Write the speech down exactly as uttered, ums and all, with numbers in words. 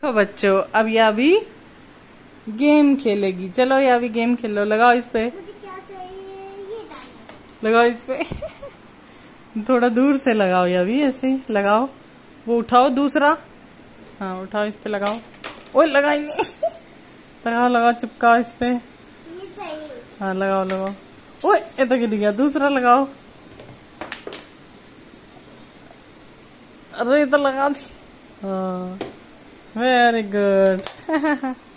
तो बच्चों अब या भी गेम खेलेगी। चलो या भी गेम खेलो। लगाओ इस पे। मुझे क्या चाहिए? ये डालना। लगाओ इस पे। थोड़ा दूर से लगाओ या भी, ऐसे ही लगाओ। वो उठाओ दूसरा। हाँ उठाओ, इस पे लगाओ। ओए लगाई नहीं। लगाओ लगाओ, चिपकाओ इस पे। ये चाहिए। हाँ लगाओ लगाओ। ओए ये तो गिर गया। दूसरा लगाओ। अरे ये तो लगा दी। हाँ वेरी गुड।